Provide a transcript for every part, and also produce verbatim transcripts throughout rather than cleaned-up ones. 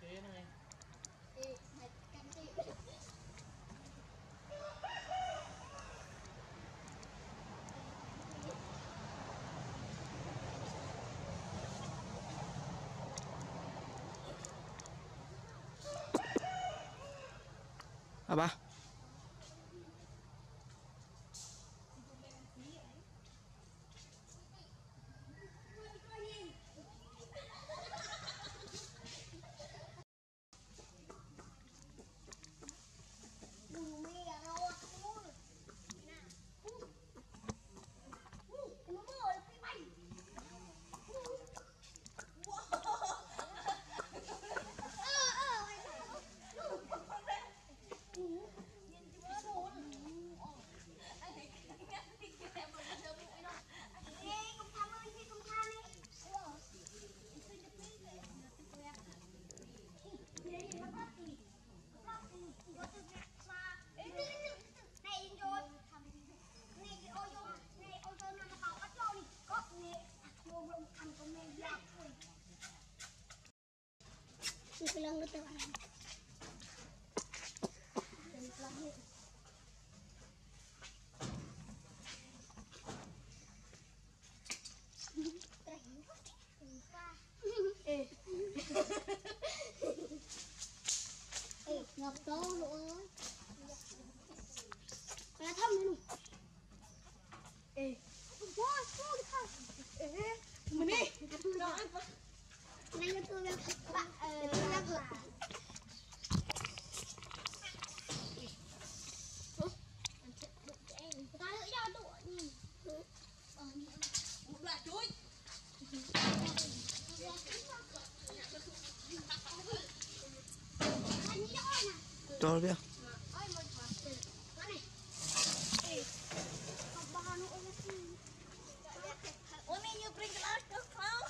thế này. À ba. Lang ito ay. Lang ito. Eh. Eh, ngọc to luôn. Là thăm luôn. Eh. Wow, wow, wow. Eh, mình đi. Rồi. Này cái tôi đang bạn ờ đang vợ. Ta nữa cho tụi. Ờ, một loạt chuối. Cho biết. Ôi mẹ như bring glass được không?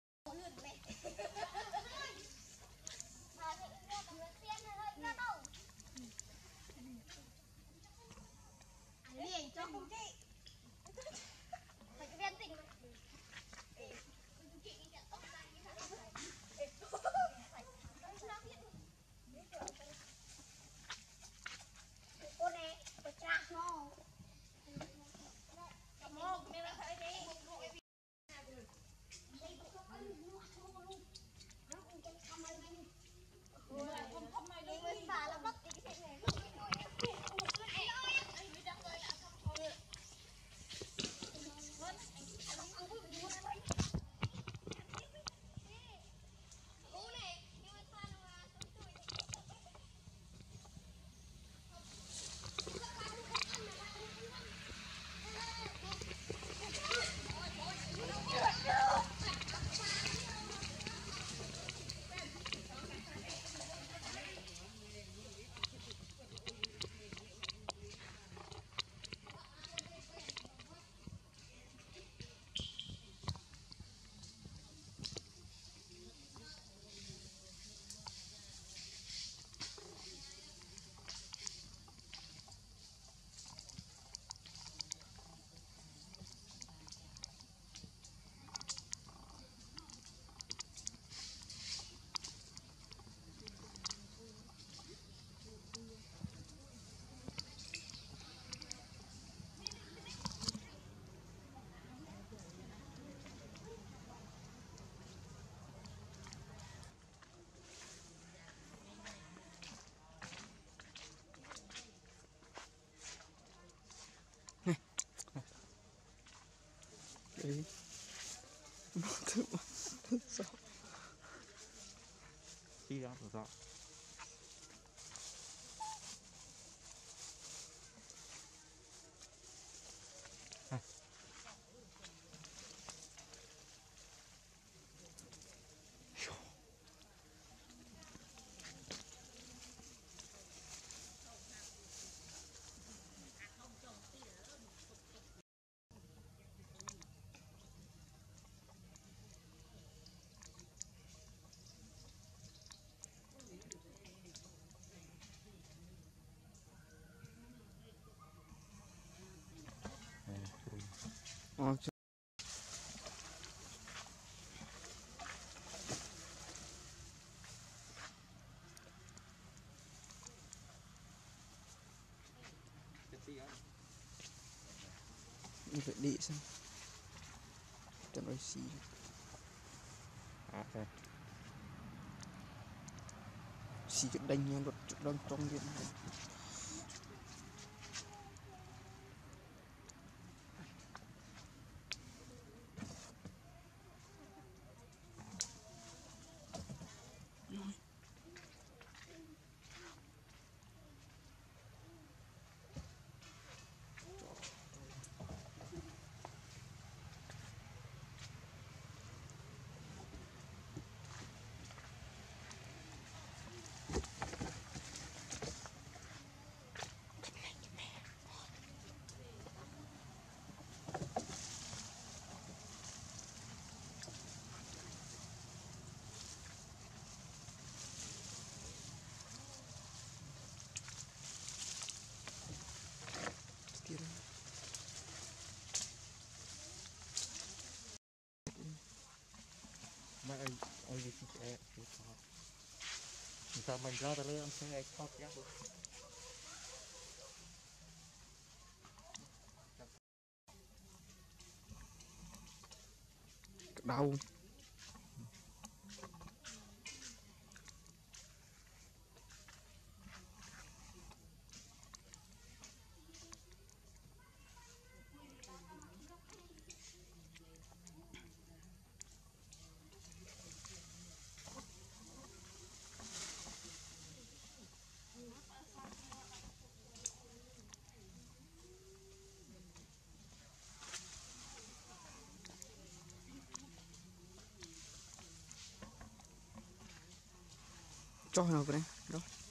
Liền cho không chị. Phải cái viên tỉnh mà. Chị nhận tóc ra như thế này. Cô này, cô cha nó. Một, mẹ ra thấy đi. Không không mày đi với bà là bắt cái chuyện này. Đấy. Nó tự nó rõ. Đi ra rồi rõ. Ờ, Mình phải đi xem cho nó xì. À thế. Xì cái đánh nhau luật đang trong game này. Kia Mấy ai ai đi xe thì có. Sao mình ra tới đây ăn xe khóc nhá. đau. Cho nào cái này đó.